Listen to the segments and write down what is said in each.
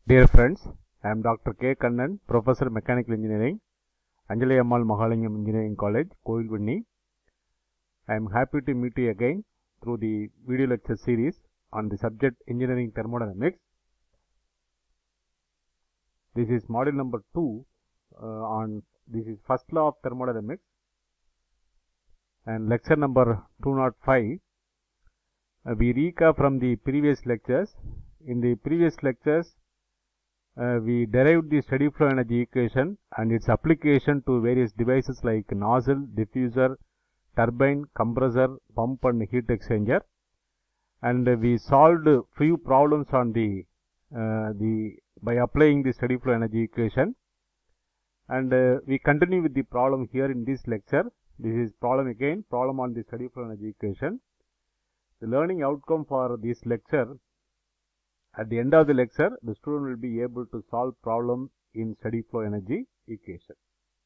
Dear friends, I am Dr. K. Kannan, Professor Mechanical Engineering, Anjali Ammal Mahalingam Engineering College, Kovilvanni. I am happy to meet you again through the video lecture series on the subject Engineering Thermodynamics. This is module number 2 this is first law of thermodynamics and lecture number 205. We recap from the previous lectures. In the previous lectures, we derived the steady flow energy equation and its application to various devices like nozzle, diffuser, turbine, compressor, pump and heat exchanger, and we solved few problems on by applying the steady flow energy equation, and we continue with the problem here in this lecture. This is problem on the steady flow energy equation. The learning outcome for this lecture: at the end of the lecture, the student will be able to solve problem in steady flow energy equation.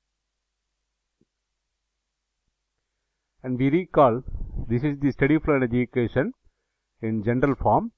And we recall, this is the steady flow energy equation in general form.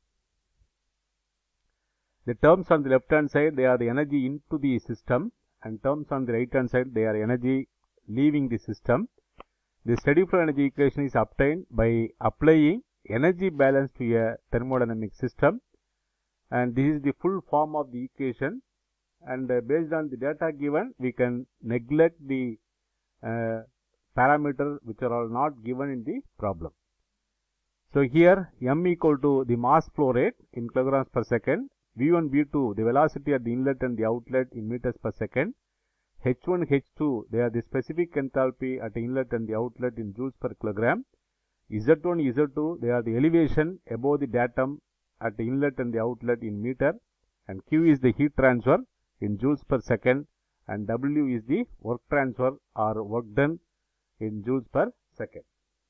The terms on the left hand side, they are the energy into the system, and terms on the right hand side, they are energy leaving the system. The steady flow energy equation is obtained by applying energy balance to a thermodynamic system, and this is the full form of the equation, and based on the data given, we can neglect the parameter which are all not given in the problem. So here m equal to the mass flow rate in kilograms per second, v1 v2 the velocity at the inlet and the outlet in meters per second, h1 h2 they are the specific enthalpy at the inlet and the outlet in joules per kilogram, z1 z2 they are the elevation above the datum at the inlet and the outlet in meter, and q is the heat transfer in joules per second, and w is the work transfer or work done in joules per second.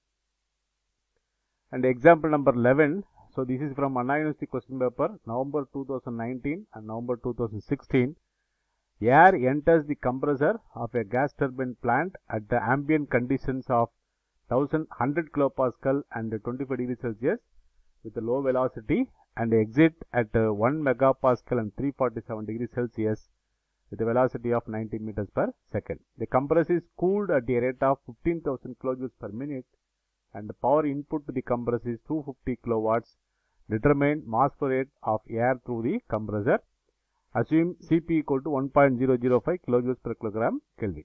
And example number 11. So this is from Anna University question paper, November 2019 and November 2016. Air enters the compressor of a gas turbine plant at the ambient conditions of 1100 kilopascal and 25 degrees Celsius with a low velocity, and exit at 1 megapascal and 347 degrees Celsius with a velocity of 90 meters per second. The compressor is cooled at the rate of 15,000 kilojoules per minute, and the power input to the compressor is 250 kilowatts. Determine mass flow rate of air through the compressor. Assume Cp equal to 1.005 kilojoules per kilogram Kelvin.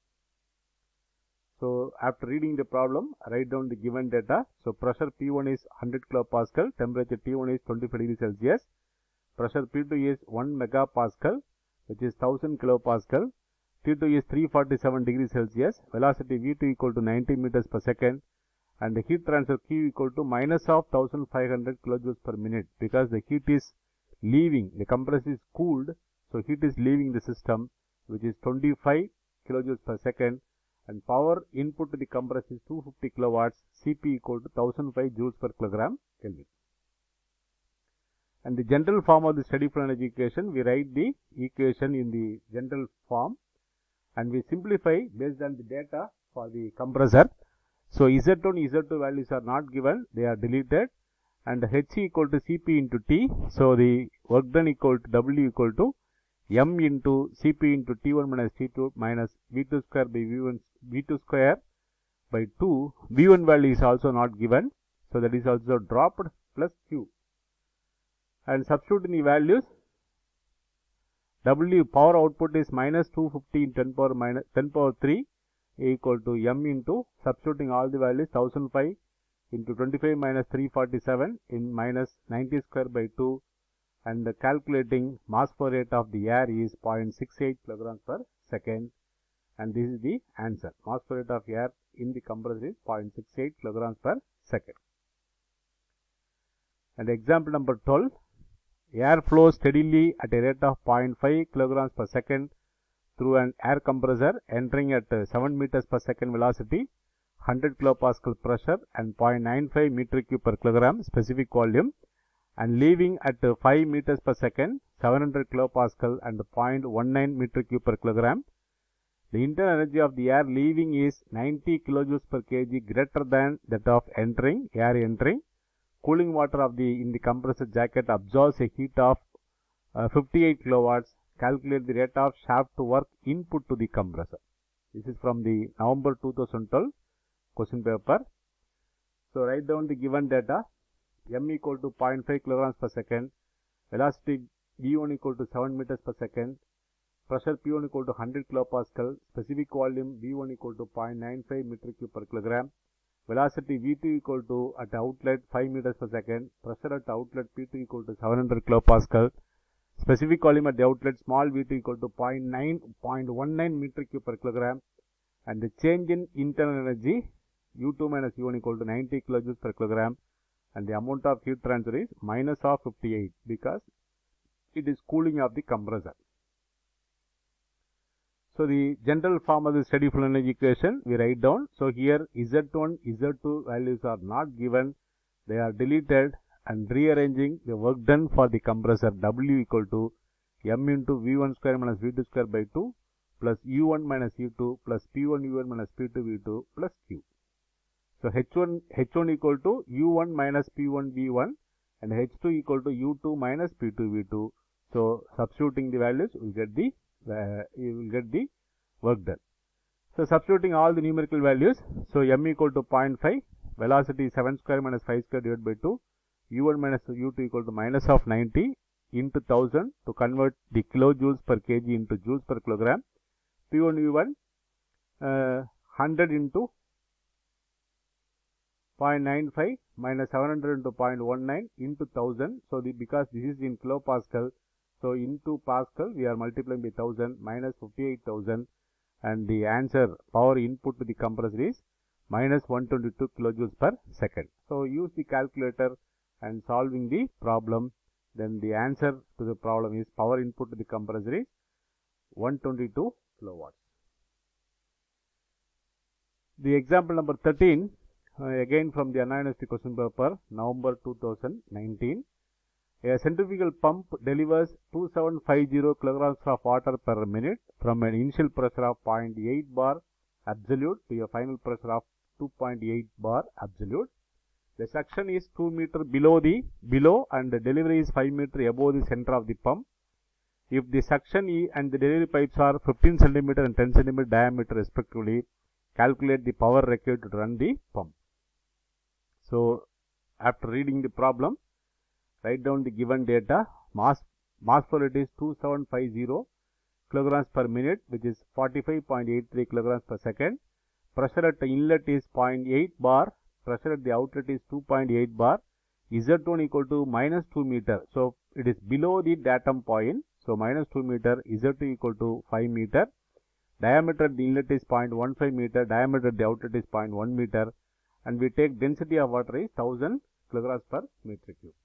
So after reading the problem, write down the given data. So pressure P1 is 100 kilopascal, temperature T1 is 25 degrees Celsius, pressure P2 is 1 megapascal, which is 1000 kilopascal, T2 is 347 degrees Celsius, velocity V2 equal to 90 meters per second, and the heat transfer Q equal to minus of 1500 kilojoules per minute, because the heat is leaving, the compressor is cooled, so heat is leaving the system, which is 25 kilojoules per second, and power input to the compressor is 250 kilowatts, Cp equal to 1005 joules per kilogram Kelvin. And the general form of the steady flow energy equation, we write the equation in the general form, and we simplify based on the data for the compressor. So Z1, Z2 values are not given, they are deleted, and H equal to Cp into T. So the work done equal to W equal to m into Cp into T1 minus T2 minus V2 square by V2 square by 2. V1 value is also not given, so that is also dropped, plus Q. And substitute in the values, W power output is minus 250 in 10 power 3 equal to m into, substituting all the values, 1005 into 25 minus 347 in minus 90 square by 2, and calculating mass flow rate of the air is 0.68 kilograms per second, and this is the answer. Mass flow rate of air in the compressor is 0.68 kilograms per second. And example number 12. Air flows steadily at a rate of 0.5 kilograms per second through an air compressor entering at 7 meters per second velocity, 100 kilopascal pressure and 0.95 meter cube per kilogram specific volume, and leaving at 5 meters per second, 700 kilopascal and 0.19 meter cube per kilogram. The internal energy of the air leaving is 90 kilojoules per kg greater than that of air entering. Cooling water of in the compressor jacket absorbs a heat of 58 kilowatts. Calculate the rate of shaft work input to the compressor. This is from the November 2012 question paper. So write down the given data. M equal to 0.5 kilograms per second. Velocity V1 equal to 7 meters per second. Pressure P1 equal to 100 kilopascal. Specific volume V1 equal to 0.95 meter cube per kilogram. Velocity V2 equal to at outlet 5 meters per second. Pressure at outlet P2 equal to 700 kilopascal. Specific volume at the outlet small v2 equal to 0.19 meter cube per kilogram, and the change in internal energy U2 minus U1 equal to 90 kilojoules per kilogram, and the amount of heat transfer is minus of 58 because it is cooling of the compressor. So the general form of the steady flow energy equation we write down. So here Z1, Z2 values are not given, they are deleted, and rearranging the work done for the compressor W equal to M into V1 square minus V2 square by 2 plus U1 minus U2 plus P1 U1 minus P2 V2 plus Q. So H1 equal to U1 minus P1 V1 and H2 equal to U2 minus P2 V2. So substituting the values, you will get the work done. So substituting all the numerical values, so M equal to 0.5, velocity 7 square minus 5 square divided by 2. U1 minus U2 equal to minus of 90 into 1000 to convert the kilojoules per kg into joules per kilogram. P1 U1 100 into 0.95 minus 700 into 0.19 into 1000. So because this is in kilopascal, so into pascal we are multiplying by 1000 minus 58,000, and the answer power input to the compressor is minus 122 kilojoules per second. So use the calculator and solving the problem, then the answer to the problem is power input to the compressor is 122 kilowatts. The example number 13, again from the Anna University question paper, November 2019. A centrifugal pump delivers 2750 kilograms of water per minute from an initial pressure of 0.8 bar absolute to a final pressure of 2.8 bar absolute. The suction is 2 meter below and the delivery is 5 meter above the center of the pump. If the suction and the delivery pipes are 15 centimeter and 10 centimeter diameter respectively, calculate the power required to run the pump. So after reading the problem, write down the given data. Mass flow rate is 2750 kilograms per minute, which is 45.83 kilograms per second. Pressure at the inlet is 0.8 bar. Pressure at the outlet is 2.8 bar. Z1 equal to minus 2 meter. So it is below the datum point. So minus 2 meter. Z2 equal to 5 meter. Diameter at the inlet is 0.15 meter. Diameter at the outlet is 0.1 meter. And we take density of water is 1000 kilograms per meter cube.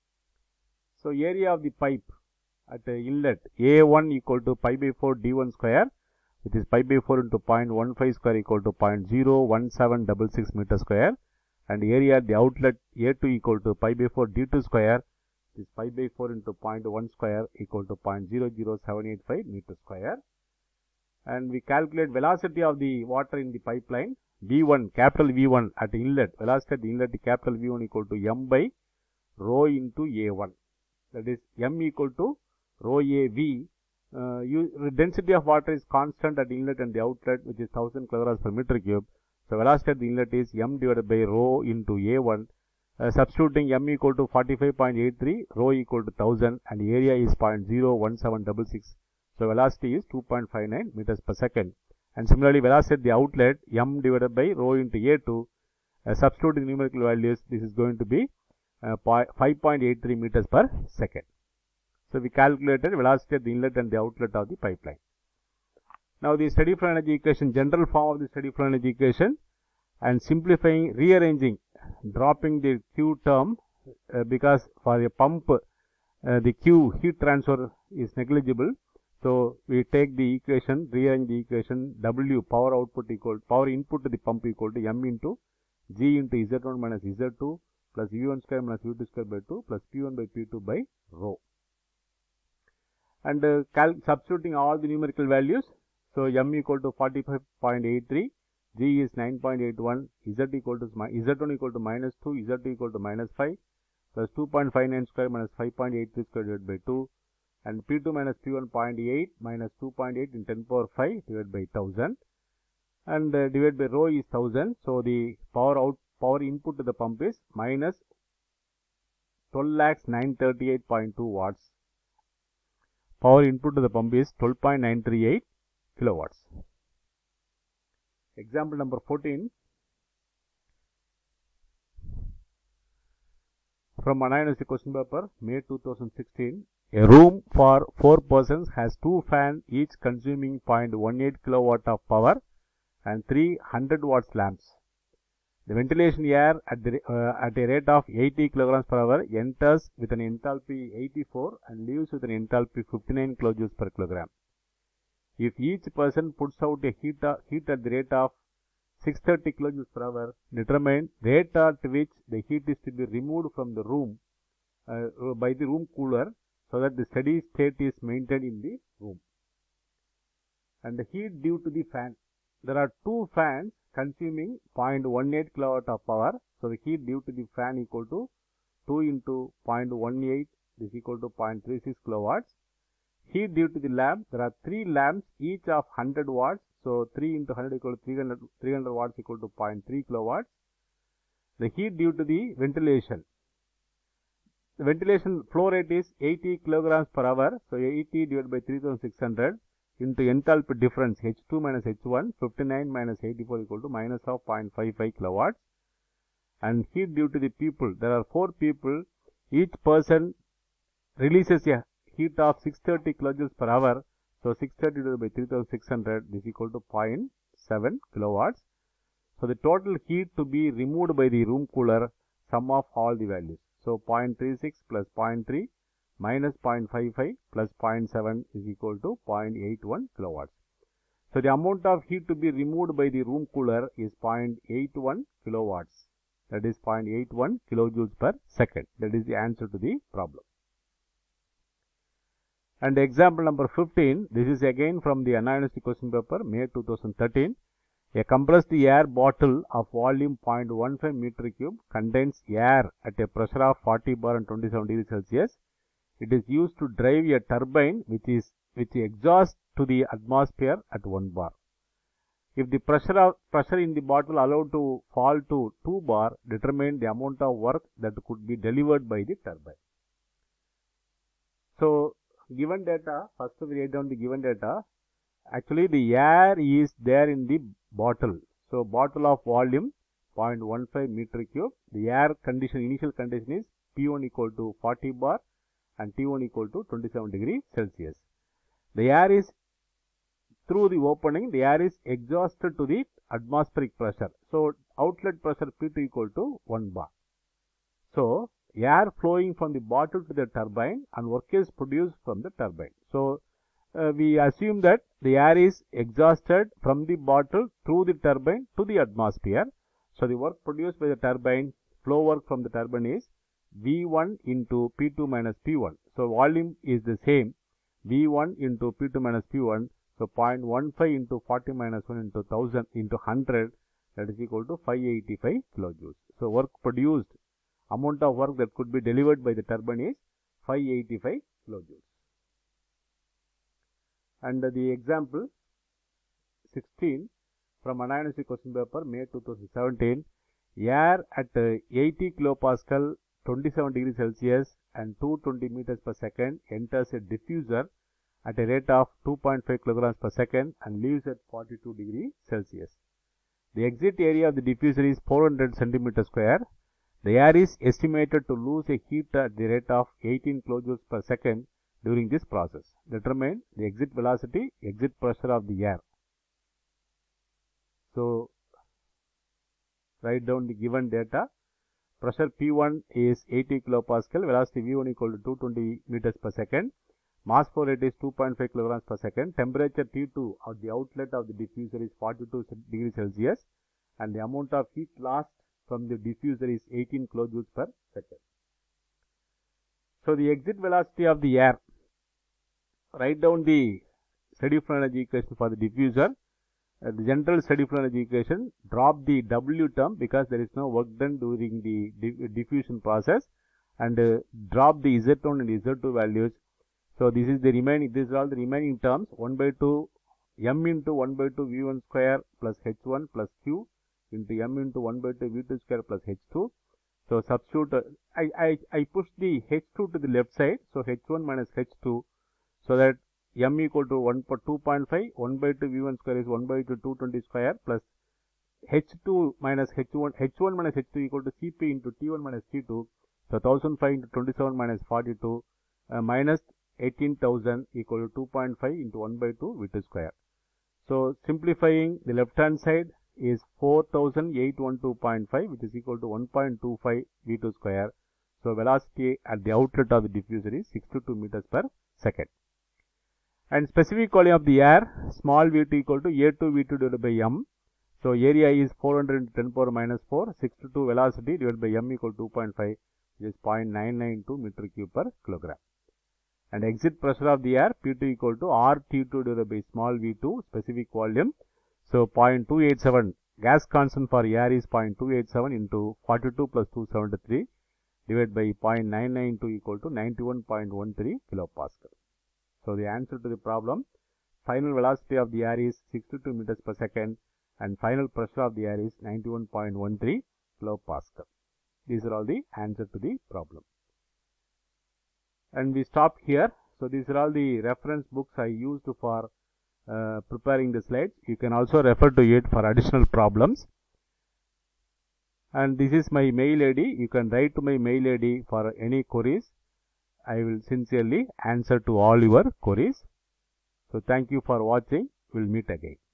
So area of the pipe at the inlet A1 equal to pi by 4 D1 square, which is pi by 4 into 0.15 square equal to 0.01766 meter square, and area at the outlet A2 equal to pi by 4 D2 square, which is pi by 4 into 0.1 square equal to 0.00785 meter square. And we calculate velocity of the water in the pipeline V1, capital V1 at the inlet, velocity at the inlet capital V1 equal to M by rho into A1. That is M equal to rho AV. Density of water is constant at the inlet and the outlet, which is 1000 kilograms per meter cube. So velocity at the inlet is M divided by rho into A1. Substituting M equal to 45.83, rho equal to 1000, and area is 0.01766. So velocity is 2.59 meters per second. And similarly, velocity at the outlet M divided by rho into A2. Substituting numerical values, this is going to be 5.83 meters per second. So we calculated velocity at the inlet and the outlet of the pipeline. Now the steady flow energy equation, general form of the steady flow energy equation, and simplifying, rearranging, dropping the Q term because for a pump the Q heat transfer is negligible. So we take the equation, rearrange the equation, W power output equal power input to the pump equal to M into G into Z1 minus Z2 plus V1 square minus V2 square by 2 plus P1 by P2 by rho. And substituting all the numerical values. So M equal to 45.83, G is 9.81, Z equal to Z1 equal to minus 2, Z2 equal to minus 5 plus 2.59 square minus 5.83 square divided by 2, and P2 minus P1 0.8 minus 2.8 in 10 power 5 divided by 1000, and divided by rho is 1000. So the power input to the pump is minus 12,938.2 watts. Power input to the pump is 12.938 kilowatts. Example number 14. From Anna University question paper, May 2016. A room for 4 persons has 2 fans, each consuming 0.18 kilowatt of power and 300 watts lamps. The ventilation air at a rate of 80 kilograms per hour enters with an enthalpy 84 and leaves with an enthalpy 59 kilojoules per kilogram. If each person puts out a heat at the rate of 630 kilojoules per hour, determine rate at which the heat is to be removed from the room by the room cooler so that the steady state is maintained in the room. And the heat due to the fan. There are 2 fans consuming 0.18 kilowatt of power. So the heat due to the fan equal to 2 into 0.18 is equal to 0.36 kilowatts. Heat due to the lamp, there are 3 lamps each of 100 watts. So 3 into 100 equal to 300 watts equal to 0.3 kilowatts. The heat due to the ventilation. The ventilation flow rate is 80 kilograms per hour. So 80 divided by 3600 into enthalpy difference H2 minus H1, 59 minus 84 equal to minus of 0.55 kilowatts. And heat due to the people, there are 4 people, each person releases a heat of 630 kilojoules per hour. So 630 divided by 3600 is equal to 0.7 kilowatts. So the total heat to be removed by the room cooler, sum of all the values. So 0.36 plus 0.3 minus 0.55 plus 0.7 is equal to 0.81 kilowatts. So the amount of heat to be removed by the room cooler is 0.81 kilowatts. That is 0.81 kilojoules per second. That is the answer to the problem. And example number 15. This is again from the Anna University question paper, May 2013. A compressed air bottle of volume 0.15 meter cube contains air at a pressure of 40 bar and 27 degrees Celsius. It is used to drive a turbine which exhausts to the atmosphere at 1 bar. If the pressure in the bottle allowed to fall to 2 bar, determine the amount of work that could be delivered by the turbine. So given data, first we write down the given data. Actually the air is there in the bottle. So bottle of volume 0.15 meter cube. The air condition, initial condition is P1 equal to 40 bar and T1 equal to 27 degrees Celsius. The air is through the opening, the air is exhausted to the atmospheric pressure. So outlet pressure P2 equal to 1 bar. So air flowing from the bottle to the turbine and work is produced from the turbine. So we assume that the air is exhausted from the bottle through the turbine to the atmosphere. So the work produced by the turbine, flow work from the turbine is V1 into P2 minus P1. So volume is the same, V1 into P2 minus P1. So 0.15 into 40 minus 1 into 1000 into 100, that is equal to 585 kilojoules. So work produced, amount of work that could be delivered by the turbine is 585 kilojoules. And the example 16 from Anna University question paper, May 2017. Air at 80 kilopascal, 27 degrees Celsius and 220 meters per second enters a diffuser at a rate of 2.5 kilograms per second and leaves at 42 degrees Celsius. The exit area of the diffuser is 400 centimeter square. The air is estimated to lose a heat at the rate of 18 kilojoules per second during this process. Determine the exit velocity, exit pressure of the air. So write down the given data. Pressure P1 is 80 kilopascal, velocity V1 equal to 220 meters per second. Mass flow rate is 2.5 kilograms per second. Temperature T2 at the outlet of the diffuser is 42 degrees Celsius and the amount of heat lost from the diffuser is 18 kilojoules per second. So the exit velocity of the air, write down the steady flow energy equation for the diffuser. The general steady flow energy equation, drop the W term because there is no work done during the diffusion process, and drop the Z1 and Z2 values. So this is the remaining, these are all the remaining terms, 1 by 2 m into 1 by 2 v1 square plus h1 plus q into m into 1 by 2 v2 square plus h2. So substitute, I push the h2 to the left side, so h1 minus h2, so that m equal to 2.5, 1 by 2 v1 square is 1 by 2 220 square plus h2 minus h1 minus h2 equal to cp into t1 minus t2, so 1005 into 27 minus 42 minus 18,000 equal to 2.5 into 1 by 2 v2 square. So simplifying, the left hand side is 4812.5, which is equal to 1.25 v2 square. So velocity at the outlet of the diffuser is 62 meters per second. And specific volume of the air, small v2 equal to a2 v2 divided by m. So area is 400 into 10 power minus 4, 62 velocity divided by m equal to 2.5, which is 0.992 meter cube per kilogram. And exit pressure of the air, P2 equal to RT2 divided by small v2, specific volume. So 0.287, gas constant for air is 0.287 into 42 plus 273 divided by 0.992 equal to 91.13 kilopascal. So the answer to the problem, final velocity of the air is 62 meters per second and final pressure of the air is 91.13 kilopascal. These are all the answer to the problem. And we stop here. So these are all the reference books I used for preparing the slides. You can also refer to it for additional problems. And this is my mail ID. You can write to my mail ID for any queries. I will sincerely answer to all your queries. So thank you for watching. We'll meet again.